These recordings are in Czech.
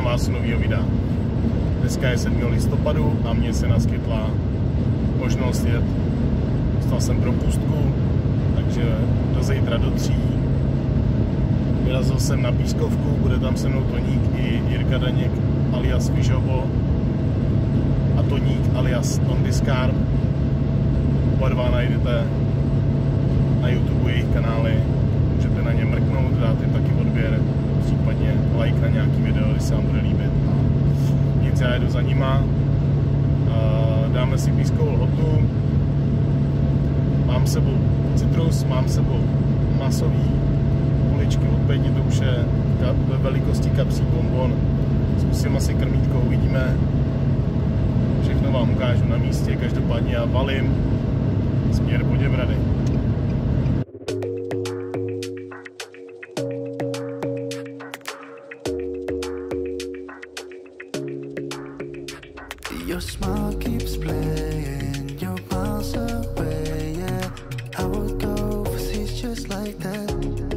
vás u nového videa. Dneska je 7. listopadu a mně se naskytla možnost jet. Dostal jsem propustku, takže do zítra do 3. Vyrazil jsem na Pískovku, bude tam se mnou Toník i Jirka Daněk alias Vyžobo a Toník alias Tondiskar. Oba dva najdete na YouTube jejich kanály, můžete na ně mrknout, dát jim taky odběr, případně like na nějaký video, když se vám bude líbit. Nic, já jedu za nima, dáme si pískovou lhotu, mám s sebou citrus, mám s sebou masový kuličky od Peti, to už je ve velikosti kapří bonbon. Zkusím asi krmítko, uvidíme. Všechno vám ukážu na místě, každopádně já valím směr Poděbrady. Your smile keeps playing, you're miles away, yeah. I would go overseas just like that.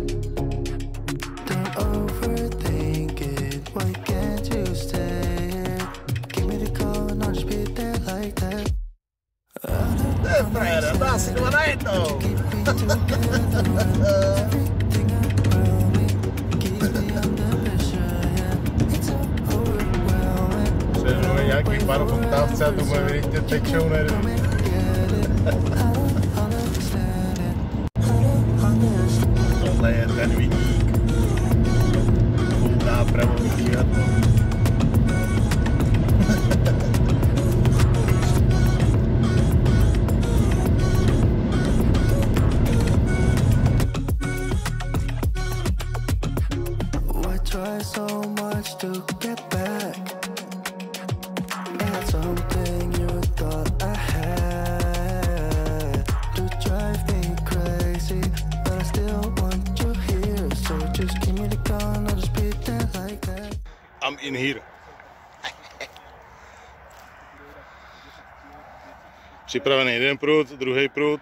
Don't overthink it, why can't you stay here? Give me the call and I'll just be there like that. Frajere, dá si dva najednou! Přednou nějaký pár oktávce a to bude vidíte tečou nervy. Tohle je ten viník. Koutá pravou světlo. Try so much to get back. That's something you thought I had to drive me crazy, but I still want you here. So just give me the call and I'll just be there like that. I'm in here. Připravený jeden prut, druhý prut.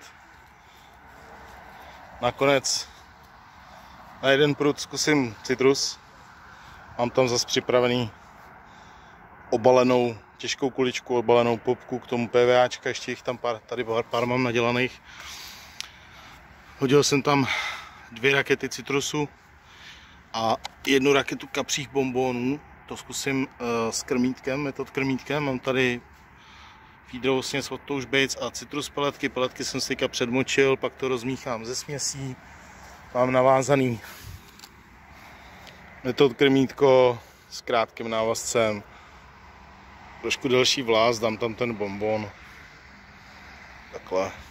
Nakonec na jeden prut zkusím citrus. Mám tam zase připravený obalenou těžkou kuličku, obalenou popku, k tomu PVAčka, ještě jich tam pár mám nadělaných. Hodil jsem tam 2 rakety citrusu a 1 raketu kapřích bonbonů. To zkusím s krmítkem, metod krmítkem. Mám tady feederovou směs od Touch Baits a citrus peletky. Peletky jsem si teďka předmočil, pak to rozmíchám ze směsí. Mám navázaný metod krmítko s krátkým návazcem. Trošku delší vlás, dám tam ten bonbon. Takhle.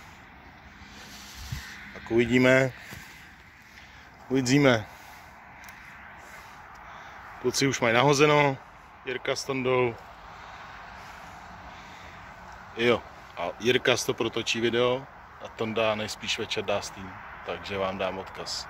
Tak uvidíme. Uvidíme. Kluci už mají nahozeno. Jirka s Tondou. Jo. A Jirka to protočí video a Tonda nejspíš večer dá Steam. Takže vám dám odkaz.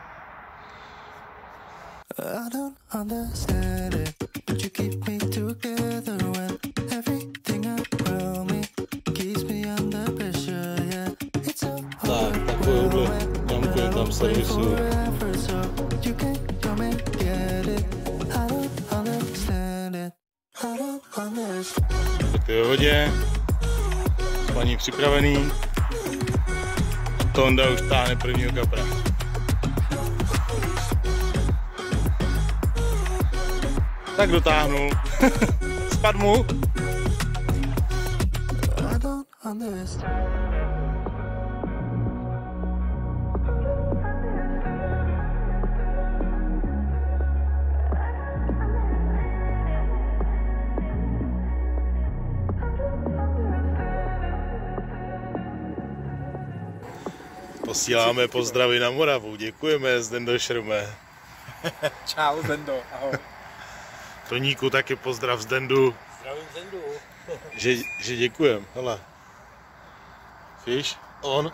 I don't understand it, but you keep me together when everything around me keeps me under pressure, yeah. It's so Tak, takovouhle jamku je tam servisu. you can come and get it. I don't understand it, I don't understand. Tak to je v hodě. Spaní připravený. Tonda už táhne prvního kapra. Tak dotáhnul. Spad mu. I don't understand. Posíláme pozdravy na Moravu. Děkujeme, Zdendo Šrme. Čau Zendo, ahoj. Toníku taky pozdrav Zdendu. Zdravím Zendu. Že děkujem. Hele. Fiš, on.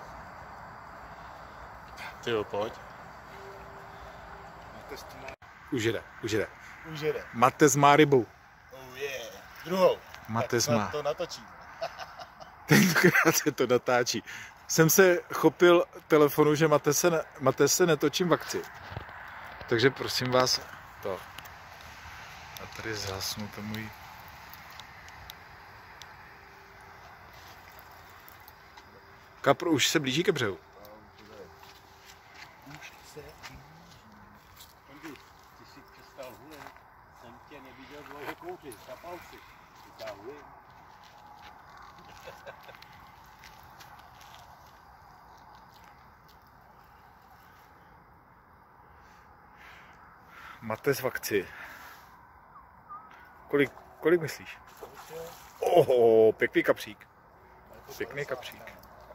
Ty jo, pojď. Už jede. Už jede. Matez má rybu. Oh yeah. Druhou. Matez má. To natočí. Tentokrát se to natáčí. Jsem se chopil telefonu, že Matez se netočím v akci. Takže prosím vás, to. Tady zhasnu to můj... Kapr už se blíží ke břehu. Už se blíží. Andy, ty si přestal hulit. Jsem tě neviděl dlouho kouřit, zapal si. Já hulím. Máte z vakci. Kolik myslíš? Oho, pěkný kapřík. Pěkný kapřík.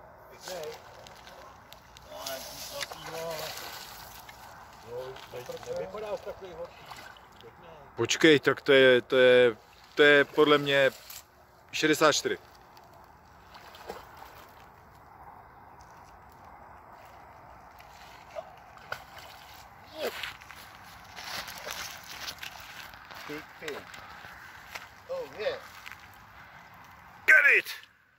Počkej, tak to je podle mě 64. Oh, yeah. Get it!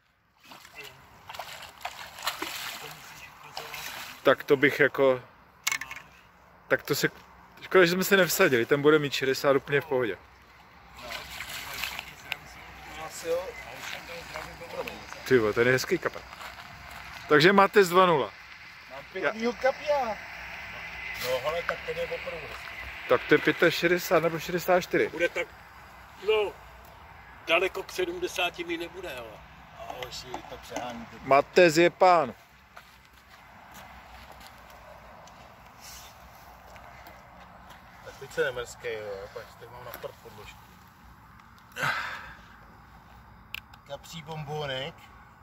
Tak to bych jako... Tak to se... Škoda, že jsme se nevsadili, ten bude mít 60 úplně v pohodě. Tyvo, ten je hezký kapel. Takže máte z 2-0. Mám pěknýho kapia. No, ale tak ten je opravdu hezký. Tak to je 65 nebo 64. Bude tak, no, daleko k 70 mi nebude, ale. Ahoj, si to přeháníte. Matez je pán. Tak teď se nemrskej, jo, pak teď mám na prd podložku. Kapří bombónek.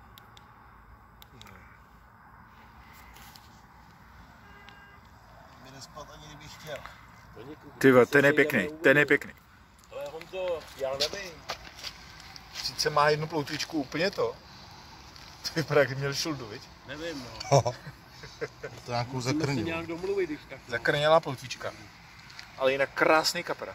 Mě nespat ani kdybych chtěl. Tyvo, ten je pěkný, ten je pěkný. Ale Honzo, já nevím. Sice má jednu ploutvičku úplně to. To vypadá, jak měl šuldu, viď? Nevím, no. To nějakou Musíme se zakrnil. nějak domluvit, když tak. Zakrnělá ploutvička. Ale jinak krásný kapra.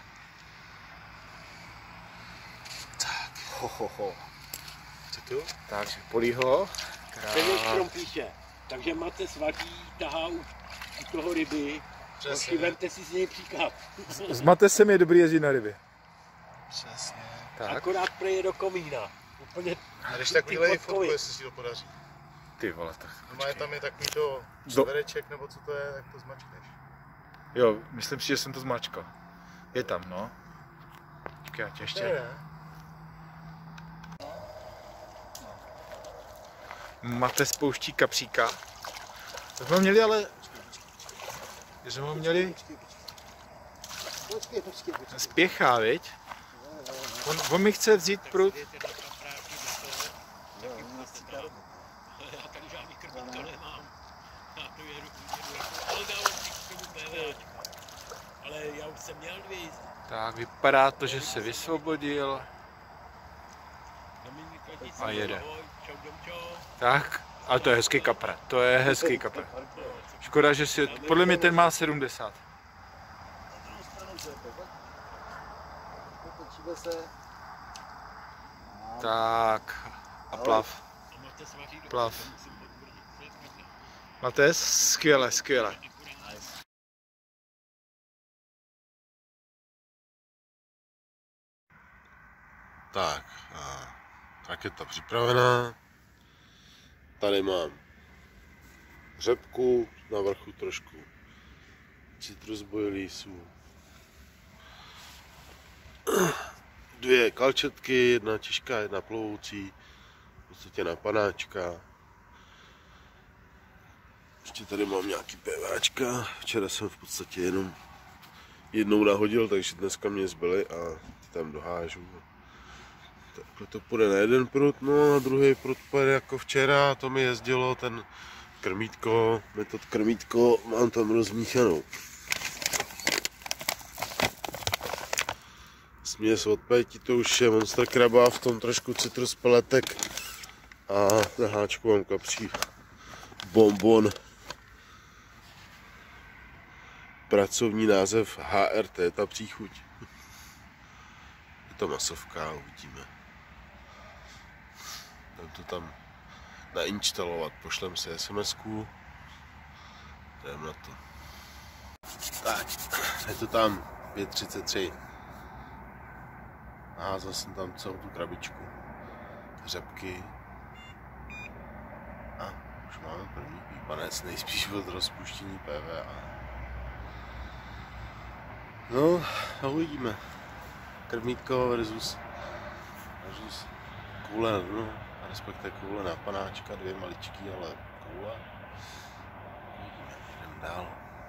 Tak, ho. Co to? Takže polího. Ten je škrompíše. Takže máte svatí, tahá u toho ryby. Přesně. Vemte si z něj příklad. Z Matesem je dobrý jezdit na rybě. Přesně. Tak, Akorát preje do komína. Úplně A když tak udělej fotku, jestli si to podaří. ty vole, tak. No tam je takový to čtvereček, nebo co to je, jak to zmačkneš. Jo, myslím si, že jsem to zmačkal. Je tam, no. Počkej, já tě ještě. Mate spouští kapříka. To jsme měli ale... Že jsme ho měli... Počkej. Spěchá, viď? On mi chce vzít prut. Já tady žádný krmík to nemám. Já to jedu ale já už jsem měl 2 jízdy. Tak, vypadá to, že se vysvobodil. A jede. Tak, ale to je hezký kapra. To je hezký kapra. Škoda, že si... Podle mě ten má 70. Tak. A plav. Plav. Mates, skvěle. Tak, raketa připravená. Tady mám řepku, na vrchu trošku citrus boilísů. 2 kalčetky, 1 těžká, 1 plovoucí, v podstatě na panáčka. Ještě tady mám nějaký PVAčka, včera jsem v podstatě jenom jednou nahodil, takže dneska mě zbyly a ty tam dohážu. Takhle to půjde na jeden prut, no a druhý prut půjde jako včera, to mi jezdilo ten krmítko, metod krmítko, mám tam rozmíchanou. Směs od Péti, to už je Monster Kraba, v tom trošku citrus peletek a na háčku mám kapří bonbon. Pracovní název HRT, ta příchuť. Je to masovka, uvidíme. Dám to tam nainstalovat, pošlem si SMS-ku. Jdem na to. Tak, je to tam 5:33. Házel jsem tam celou tu krabičku řepky. A už máme první pípanec, nejspíš od rozpuštění PVA. No, a uvidíme. Krmítko versus koule na dnu, respektive koule na panáčka, 2 maličký, ale koule. Uvidíme, jdem dál.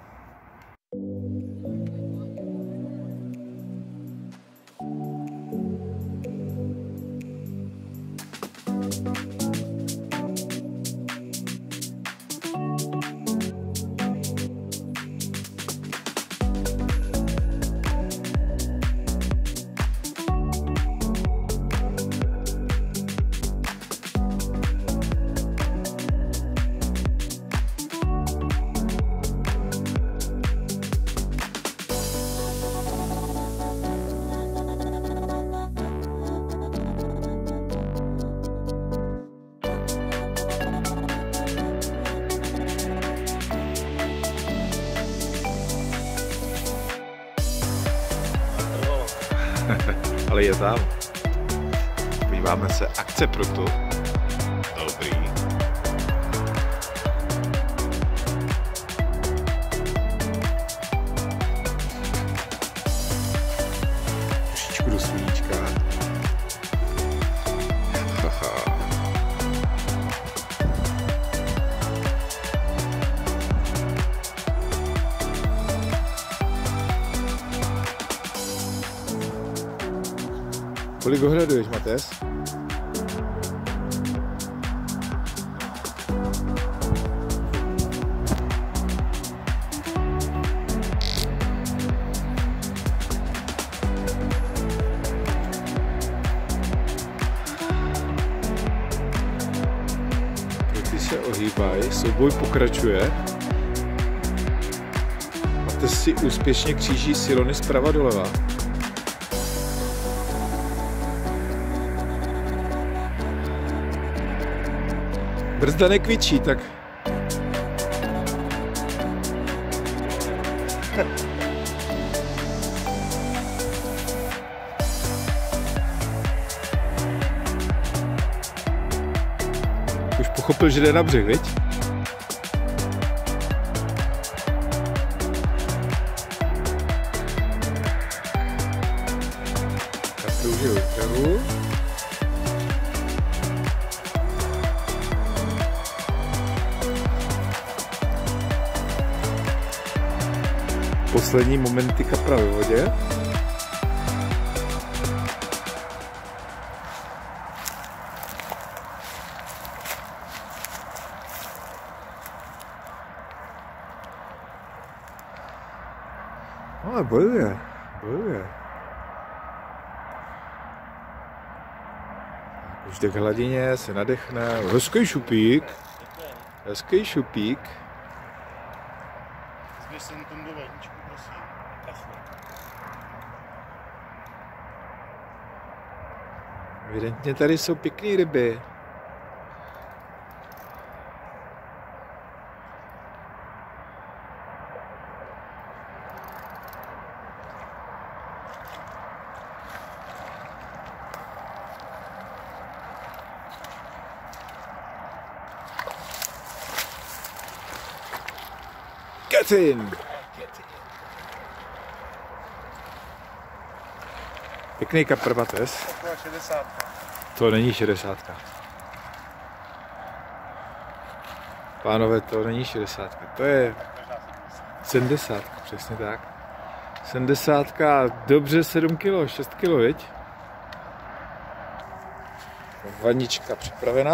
Ale je tam. Podíváme se, akce proto. Dobrý. Trošičku do sluníčka. Kolik ohleduješ, Mates? Ty se ohýbají, souboj pokračuje. Mates si úspěšně kříží silony zprava doleva. Brzda nekvičí, tak... Už pochopil, že jde na břeh, viď? Tak proužil vpravu. Poslední momenty kapra ve vodě. Ale bojuje, bojuje. Už jde k hladině, se nadechne. Hezký šupík. Hezký šupík. Zběž jsem tam do ledničku, prosím. Evidentně tady jsou pěkné ryby. Get in! Pěkný kapr, Mates. Taková 60. To není 60. Pánové, to není 60. To je 70, přesně tak. 70, dobře 7 kg, 6 kg, viď? Vanička připravená.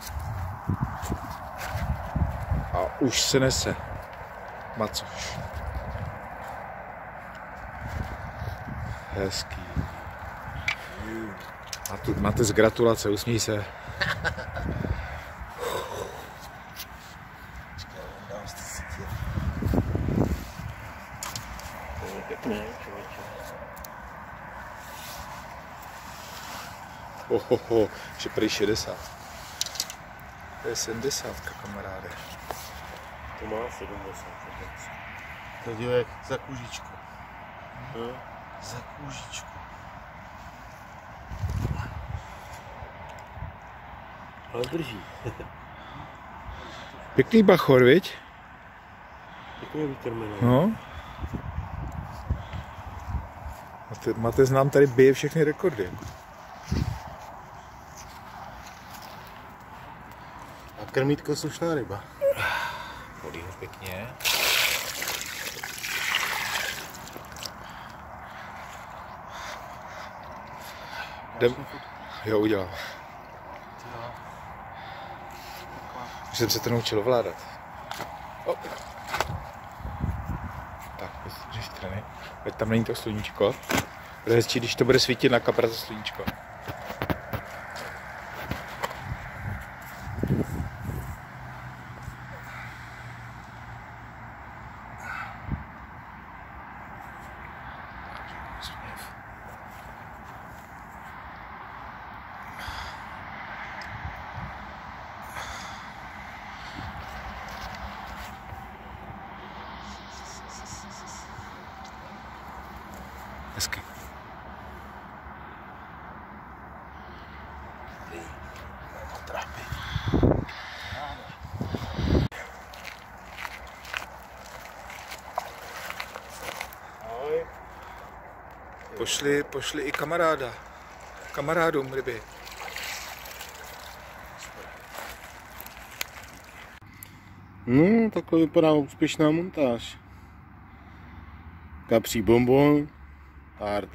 A už se nese macoš. Hezký. A tu máte z gratulace, usmíj se. Že prý 60. To je 70, kamaráde. To má 70. Teď je za kůžičku. Za kůžičku. Ale drží. Pěkný bachor, viď? Děkuji, vykrmené. No. Matez nám tady bije všechny rekordy. A krmítko slušná ryba. Polí ho pěkně. Jo, udělám. Už jsem se to naučil ovládat. Tak, z druhé strany. Teď tam není to sluníčko. Bude hezčí, když to bude svítit na kapra za sluníčko. Hezky. Pošli i kamarádům ryby. No, takhle vypadá úspěšná montáž. Kapří bonbon, ART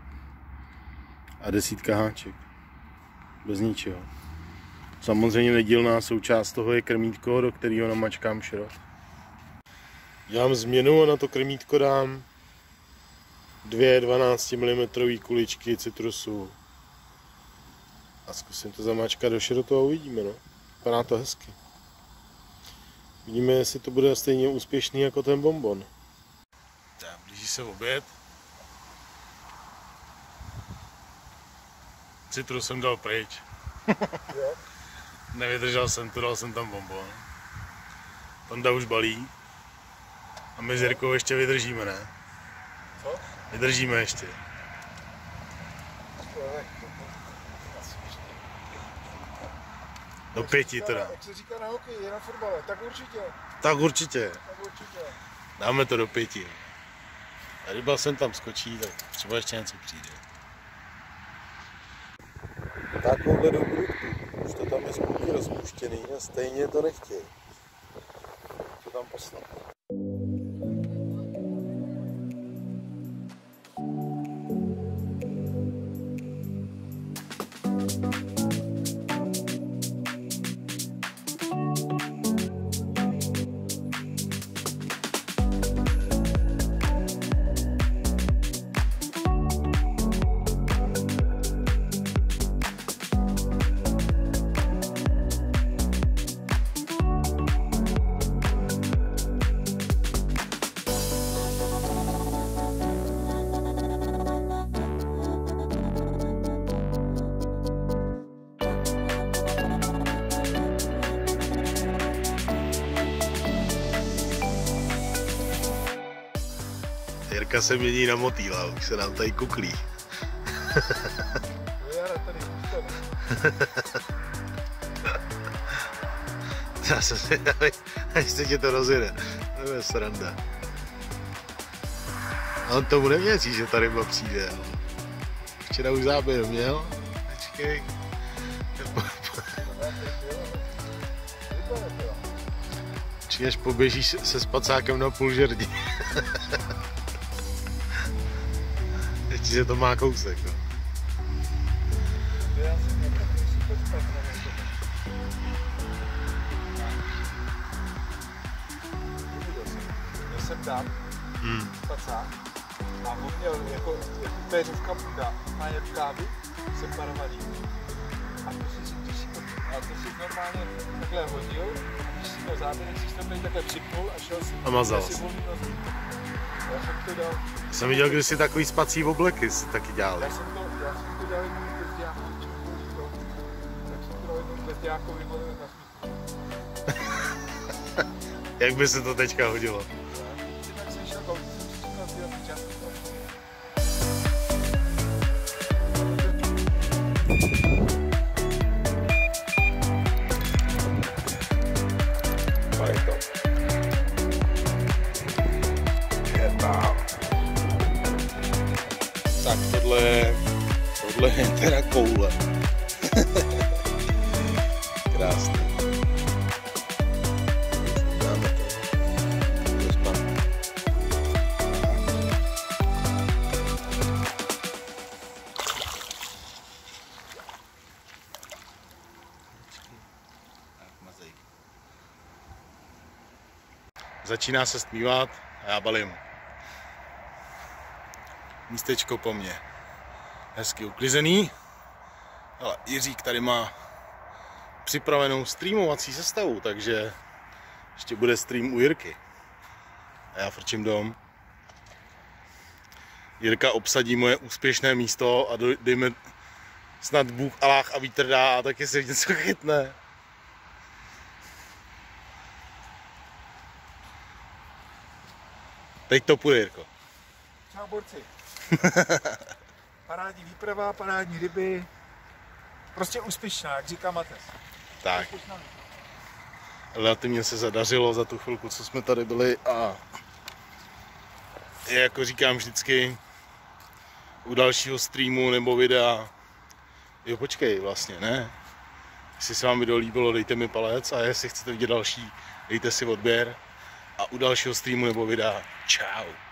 a 10 háček. Bez ničeho. Samozřejmě nedílná součást toho je krmítko, do kterého namačkám šrot. Dělám změnu a na to krmítko dám 2 12 mm kuličky citrusu. A zkusím to zamačkat do šrotu a uvidíme, no. Vypadá to hezky. Vidíme, jestli to bude stejně úspěšný jako ten bonbon. Tak, blíží se oběd. Citrus jsem dal pryč. Nevydržel jsem to, dal jsem tam bonbon. Tonda už balí. A my s Jirkou ještě vydržíme, ne? Co? Vydržíme ještě. Do 5 teda. Jak se říká na hokej, je na fotbale, tak určitě. Tak určitě. Tak určitě. Dáme to do 5. A ryba sem tam skočí, tak třeba ještě něco přijde. Takovouhle dobrutku. Už to tam je spouky rozpuštěný a stejně to nechtějí. Co tam poslat? Jirka se mění na motýla, už se nám tady kuklí. Já jsem si dali, až se ti to rozjede. To je sranda. A on tomu nevěří, že ta ryba přijde. Včera už záběr měl. Počkej. Počkej, až poběžíš se spacákem na půl žerdi. Ještě, že to má kousek. No. Já jsem dám spacák a on měl jako péřovka bunda, má jebkávy, separovaný. A to si normálně takhle hodil, když si to záběrek si to tady takhle připnul a šel si a mazal. Já jsem to dal. Jsem viděl, když si takový spací obleky si taky dělal. Já jsem to dělal jenom bezdějákovi, tak jsem to dal jenom bezdějákovi na smítku. Jak by se to teďka hodilo? Tak jsem šel kousek, jsem si říkal, že čas. Tohle je teda koule. Krásný. Dáme to. Začíná se stmívat a já balím. Místečko po mně. Hezky uklizený. Ale Jiřík tady má připravenou streamovací sestavu, takže ještě bude stream u Jirky. A já frčím dom. Jirka obsadí moje úspěšné místo a dejme snad Bůh, Aláh a vítr dá a taky se něco chytne. Teď to půjde, Jirko. Čau, borci. Parádní výprava, parádní ryby. Prostě úspěšná, jak říká Mates. Tak. Relativně se zadařilo za tu chvilku, co jsme tady byli a jako říkám vždycky u dalšího streamu nebo videa, jo počkej vlastně, ne? Jestli se vám video líbilo, dejte mi palec a jestli chcete vidět další, dejte si odběr a u dalšího streamu nebo videa, čau.